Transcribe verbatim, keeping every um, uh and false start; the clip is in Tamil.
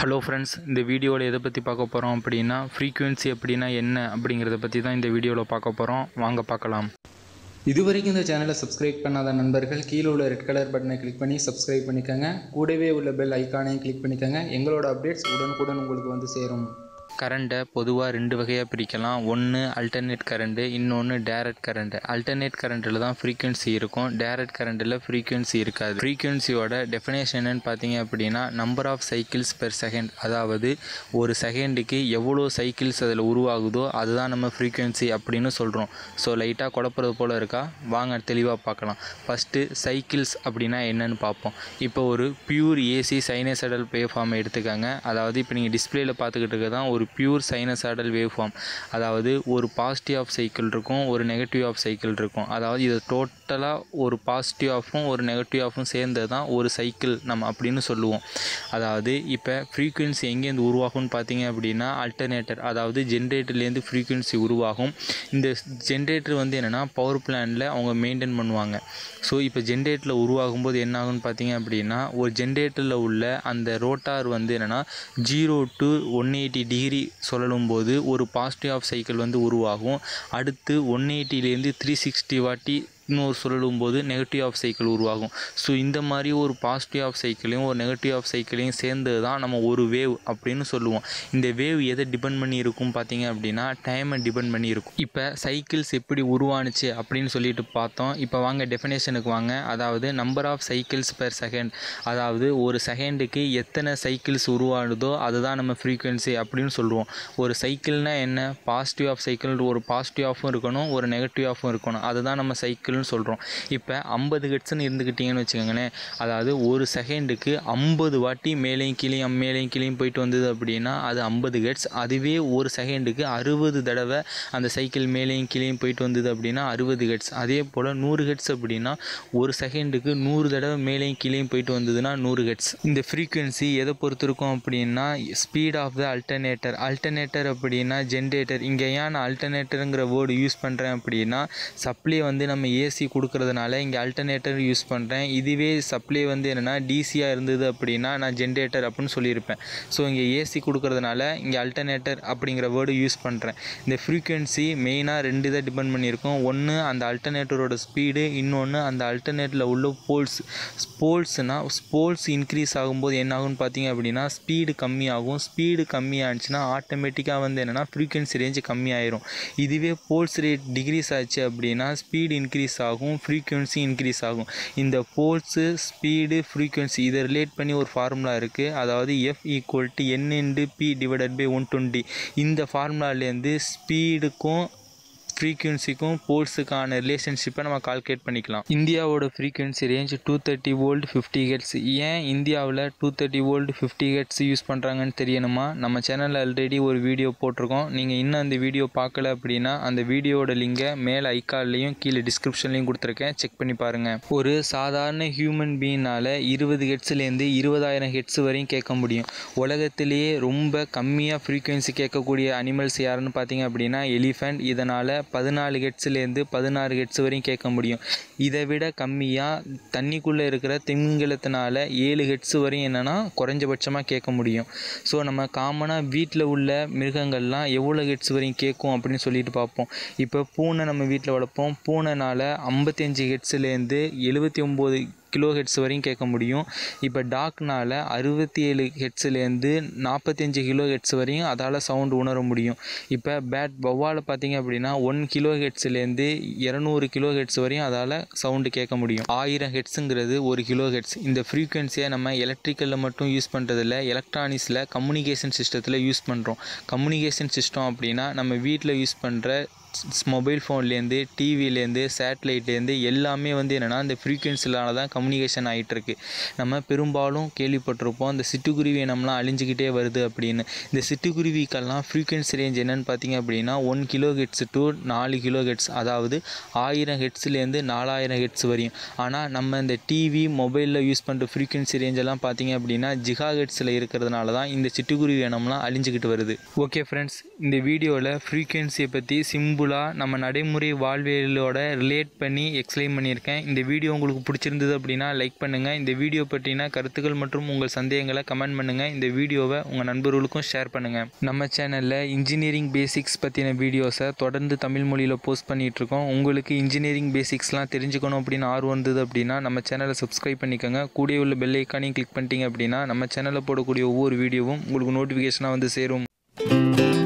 ஹலோ ஃப்ரெண்ட்ஸ், இந்த வீடியோவில் எதை பற்றி பார்க்க போகிறோம் அப்படின்னா ஃப்ரீக்குவென்சி அப்படின்னா என்ன அப்படிங்கிறத பற்றி தான் இந்த வீடியோவில் பார்க்க போகிறோம். வாங்க பார்க்கலாம். இதுவரைக்கும் இந்த சேனலை சப்ஸ்கிரைப் பண்ணாத நண்பர்கள் கீழே உள்ள ரெட் கலர் பட்டனை கிளிக் பண்ணி சப்ஸ்கிரைப் பண்ணிக்கோங்க. கூடவே உள்ள பெல் ஐக்கானையும் கிளிக் பண்ணிக்கோங்க. எங்களோட அப்டேட்ஸ் உடனுக்குடன் உங்களுக்கு வந்து சேரும். கரண்ட்டை பொதுவாக ரெண்டு வகையாக பிரிக்கலாம். ஒன்று அல்டர்னேட் கரண்ட்டு, இன்னொன்று டேரக்ட் கரண்ட்டு. அல்டர்னேட் கரண்ட்டில் தான் ஃப்ரீக்குவென்சி இருக்கும், டேரக்ட் கரண்ட்டில் ஃப்ரீக்குவென்சி இருக்காது. ஃப்ரீக்குவென்சியோட டெஃபினேஷன் என்னன்னு பார்த்தீங்க அப்படின்னா number of cycles per second, அதாவது ஒரு செகண்டுக்கு எவ்வளோ சைக்கிள்ஸ் அதில் உருவாகுதோ அதுதான் நம்ம ஃப்ரீக்குவென்சி அப்படின்னு சொல்கிறோம். ஸோ லைட்டாக குழப்பறது போல் இருக்கா? வாங்க தெளிவாக பார்க்கலாம். ஃபஸ்ட்டு சைக்கிள்ஸ் அப்படின்னா என்னன்னு பார்ப்போம். இப்போ ஒரு பியூர் ஏசி சைனசாய்டல் வேவ்ஃபார்மை எடுத்துக்காங்க. அதாவது இப்போ நீங்கள் டிஸ்பிளேயில் பார்த்துக்கிட்டு இருக்க தான் ஒரு பியூர் சைனசாய்டல் வேவ்ஃபார்ம். அதாவது ஒரு பாசிட்டிவ் ஆஃப் சைக்கிள் இருக்கும், ஒரு நெகட்டிவ் ஆஃப் சைக்கிள் இருக்கும். அதாவது இது டோட்டலாக ஒரு பாசிட்டிவ் ஆஃபும் ஒரு நெகட்டிவ் ஆஃபும் சேர்ந்தது தான் ஒரு சைக்கிள் நம்ம அப்படின்னு சொல்லுவோம். அதாவது இப்போ ஃப்ரீக்குவென்சி எங்கேருந்து உருவாகும்னு பார்த்தீங்க அப்படின்னா அல்டர்னேட்டர், அதாவது ஜென்ரேட்டர்லேருந்து ஃப்ரீக்குவென்சி உருவாகும். இந்த ஜென்ரேட்டர் வந்து என்னென்னா பவர் பிளான்ட்டில் அவங்க மெயின்டைன் பண்ணுவாங்க. ஸோ இப்போ ஜென்ரேட்டரில் உருவாகும் போது என்ன ஆகும்னு பார்த்தீங்க அப்படின்னா ஒரு ஜென்ரேட்டரில் உள்ள அந்த ரோட்டார் வந்து என்னென்னா zero to one eighty degree சொல்லலும் போது ஒரு பாசிட்டிவ் ஆஃப் சைக்கிள் வந்து உருவாகும். அடுத்து ஒன் எயிட்டிலேருந்து த்ரீ சிக்ஸ்டி வாட்டி இன்னொரு சொல்லும் போது நெகட்டிவ் ஆஃப் சைக்கிள் உருவாகும். ஸோ இந்த மாதிரி ஒரு பாசிட்டிவ் ஆஃப் சைக்கிளையும் ஒரு நெகட்டிவ் ஆஃப் சைக்கிளையும் சேர்ந்தது தான் நம்ம ஒரு வேவ் அப்படின்னு சொல்லுவோம். இந்த வேவ் எதை டிபெண்ட் பண்ணி இருக்கும் பார்த்தீங்க அப்படின்னா டைமை டிபெண்ட் பண்ணி இருக்கும். இப்போ சைக்கிள்ஸ் எப்படி உருவானுச்சு அப்படின்னு சொல்லிட்டு பார்த்தோம். இப்போ வாங்க டெஃபினேஷனுக்கு வாங்க. அதாவது number of cycles per second, அதாவது ஒரு செகண்டுக்கு எத்தனை சைக்கிள்ஸ் உருவானதோ அதுதான் நம்ம ஃப்ரீக்குவென்சி அப்படின்னு சொல்லுவோம். ஒரு சைக்கிள்னால் என்ன? பாசிட்டிவ் ஆஃப் சைக்கிள், ஒரு பாசிட்டிவ் ஆஃபும் இருக்கணும், ஒரு நெகட்டிவ் ஆஃபும் இருக்கணும். அதுதான் நம்ம சைக்கிள் சொல்கிறோம். இப்போ ஐம்பது ஹெர்ட்ஸ்னு இருந்துக்கிட்டீங்கன்னு வச்சுக்கோங்களேன். அதாவது ஒரு செகண்டுக்கு ஐம்பது வாட்டி மேலேயும் கீழேயும் மேலேயும் கீழேயும் போயிட்டு வந்தது அப்படின்னா அது ஐம்பது ஹெர்ட்ஸ். அதுவே ஒரு செகண்டுக்கு அறுபது தடவை அந்த சைக்கிள் மேலேயும் கீழேயும் போயிட்டு வந்தது அப்படின்னா அறுபது ஹெர்ட்ஸ். அதே போல் நூறு ஹெர்ட்ஸ் அப்படின்னா ஒரு செகண்டுக்கு நூறு தடவை மேலேயும் கீழேயும் போயிட்டு வந்ததுன்னா நூறு ஹெர்ட்ஸ். இந்த ஃப்ரீக்குவென்சி எதை பொறுத்து இருக்கும் அப்படின்னா speed of the alternator. Alternator அப்படின்னா ஜென்ரேட்டர். இங்கே ஏன் நான் அல்டர்னேட்டருங்கிற வேர்டு யூஸ் பண்ணுறேன் அப்படின்னா சப்ளை வந்து நம்ம ஏசி கொடுக்கறதுனால இங்கே அல்டர்னேட்டர் யூஸ் பண்ணுறேன். இதுவே சப்ளை வந்து என்னென்னா டிசியாக இருந்தது அப்படின்னா நான் ஜென்ரேட்டர் அப்படின்னு சொல்லியிருப்பேன். ஸோ இங்கே ஏசி கொடுக்கறதுனால இங்கே அல்டர்னேட்டர் அப்படிங்கிற வேர்டு யூஸ் பண்ணுறேன். இந்த ஃப்ரீக்குவென்சி மெயினாக ரெண்டு இதை டிபெண்ட் பண்ணியிருக்கோம். ஒன்று அந்த அல்டர்னேட்டரோட ஸ்பீடு, இன்னொன்று அந்த அல்டர்னேட்டரில் உள்ள போல்ஸ். போல்ஸ்னால் போல்ஸ் இன்க்ரீஸ் ஆகும்போது என்ன ஆகும்னு பார்த்தீங்க அப்படின்னா ஸ்பீடு கம்மியாகும். ஸ்பீடு கம்மியாகிடுச்சுன்னா ஆட்டோமேட்டிக்காக வந்து என்னென்னா ஃப்ரீக்குவென்சி ரேஞ்சு கம்மியாயிரும். இதுவே போல்ஸ் ரேட் டிக்ரீஸ் ஆச்சு அப்படின்னா ஸ்பீடு இன்க்ரீஸ் ஆகும், ஃப்ரீக்குவென்சி இன்க்ரீஸ் ஆகும். இந்த போல்ஸு, ஸ்பீடு, ஃப்ரீக்குவென்சி இதை ரிலேட் பண்ணி ஒரு ஃபார்முலா இருக்குது. அதாவது F equal to N into P divided by one twenty. இந்த ஃபார்முலாலேருந்து ஸ்பீடுக்கும் ஃப்ரீக்குவென்சிக்கும் போல்ஸுக்கான ரிலேஷன்ஷிப்பை நம்ம கால்குலேட் பண்ணிக்கலாம். இந்தியாவோட frequency range two thirty volt fifty hertz. ஏன் இந்தியாவில் two thirty volt fifty hertz use பண்ணுறாங்கன்னு தெரியணுமா? நம்ம சேனலில் ஆல்ரெடி ஒரு வீடியோ போட்டிருக்கோம். நீங்கள் இன்னும் அந்த வீடியோ பார்க்கல அப்படின்னா அந்த வீடியோட லிங்கை மேலே ஐக்கார்ட்லேயும் கீழே டிஸ்கிரிப்ஷன்லேயும் கொடுத்துருக்கேன், செக் பண்ணி பாருங்கள். ஒரு சாதாரண ஹியூமன் பீயினால் இருபது ஹெர்ட்ஸ்லேருந்து இருபதாயிரம் ஹெர்ட்ஸ் வரையும் கேட்க முடியும். உலகத்திலேயே ரொம்ப கம்மியாக ஃப்ரீக்குவென்சி கேட்கக்கூடிய அனிமல்ஸ் யாருன்னு பார்த்தீங்க அப்படின்னா எலிஃபண்ட். இதனால் பதினாலு ஹெர்ட்ஸ்லேருந்து பதினாறு ஹெர்ட்ஸ் வரையும் கேட்க முடியும். இதை விட கம்மியாக தண்ணிக்குள்ளே இருக்கிற திமிங்கலத்தினால ஏழு ஹெர்ட்ஸ் வரையும் என்னென்னா குறைஞ்சபட்சமாக கேட்க முடியும். ஸோ நம்ம காமனாக வீட்டில் உள்ள மிருகங்கள்லாம் எவ்வளோ ஹெர்ட்ஸ் வரையும் கேட்கும் அப்படின்னு சொல்லிட்டு பார்ப்போம். இப்போ பூனை நம்ம வீட்டில் வளர்ப்போம். பூனைனால் ஐம்பத்தஞ்சு ஹெர்ட்ஸ்லேருந்து எழுபத்தி ஒம்பது கிலோ ஹெர்ட்ஸ் வரையும் கேட்க முடியும். இப்போ டாக்னால் அறுபத்தி ஏழு ஹெர்ட்ஸ்லேருந்து நாற்பத்தஞ்சு கிலோ ஹெர்ட்ஸ் வரையும் அதால் சவுண்டு உணர முடியும். இப்போ பேட் வவ்வால் பார்த்திங்க அப்படின்னா ஒன் கிலோ ஹெர்ட்ஸ்லேருந்து இரநூறு கிலோ ஹெர்ட்ஸ் வரையும் அதால் சவுண்டு கேட்க முடியும். ஆயிரம் ஹெர்ட்ஸுங்கிறது ஒரு கிலோ ஹெர்ட்ஸ். இந்த ஃப்ரீக்குவென்சியை நம்ம எலக்ட்ரிக்கலில் மட்டும் யூஸ் பண்ணுறதில்ல, எலக்ட்ரானிக்ஸில் கம்யூனிகேஷன் சிஸ்டத்தில் யூஸ் பண்ணுறோம். கம்யூனிகேஷன் சிஸ்டம் அப்படின்னா நம்ம வீட்டில் யூஸ் பண்ணுற மொபைல் ஃபோன்லேருந்து, டிவிலேருந்து, சேட்டலைட்லேருந்து எல்லாமே வந்து என்னென்னா இந்த ஃப்ரீக்குவென்சினால தான் கம்யூனிகேஷன் ஆகிட்டுருக்கு. நம்ம பெரும்பாலும் கேள்விப்பட்டிருப்போம் இந்த சிட்டுக்குருவி இனம்லாம் அழிஞ்சிக்கிட்டே வருது அப்படின்னு. இந்த சிட்டுக்குருவிக்கெல்லாம் ஃப்ரீக்குவென்சி ரேஞ்ச் என்னென்னு பார்த்தீங்க அப்படின்னா ஒன் கிலோ ஹெர்ட்ஸ் டு நாலு கிலோ ஹெர்ட்ஸ், அதாவது ஆயிரம் ஹெர்ட்ஸ்லேருந்து நாலாயிரம் ஹெர்ட்ஸ் வரையும். ஆனால் நம்ம இந்த டிவி மொபைலில் யூஸ் பண்ணுற ஃப்ரீக்குவென்சி ரேஞ்செல்லாம் பார்த்தீங்க அப்படின்னா ஜிகா ஹெர்ட்ஸில் இருக்கிறதுனால தான் இந்த சிட்டுக்குருவி இனம்லாம் அழிஞ்சிக்கிட்டு வருது. ஓகே ஃப்ரெண்ட்ஸ், இந்த வீடியோவில் ஃப்ரீக்குவென்சியை பற்றி சிம்பிள் சிம்பிளாக நம்ம நடைமுறை வாழ்வியலோட ரிலேட் பண்ணி எக்ஸ்பிளைன் பண்ணியிருக்கேன். இந்த வீடியோ உங்களுக்கு பிடிச்சிருந்தது அப்படின்னா லைக் பண்ணுங்கள். இந்த வீடியோ பற்றின கருத்துக்கள் மற்றும் உங்கள் சந்தேகங்களை கமெண்ட் பண்ணுங்கள். இந்த வீடியோவை உங்கள் நண்பர்களுக்கும் ஷேர் பண்ணுங்கள். நம்ம சேனலில் இன்ஜினியரிங் பேசிக்ஸ் பற்றின வீடியோஸை தொடர்ந்து தமிழ் மொழியில் போஸ்ட் பண்ணிகிட்ருக்கோம். உங்களுக்கு இன்ஜினியரிங் பேசிக்ஸ்லாம் தெரிஞ்சுக்கணும் அப்படின்னு ஆர்வம் இருந்தது அப்படின்னா நம்ம சேனலை சப்ஸ்கிரைப் பண்ணிக்கோங்க. கூடவே உள்ள பெல் ஐக்கானையும் கிளிக் பண்ணிட்டீங்க அப்படின்னா நம்ம சேனலில் போடக்கூடிய ஒவ்வொரு வீடியோவும் உங்களுக்கு நோட்டிஃபிகேஷனாக வந்து சேரும்.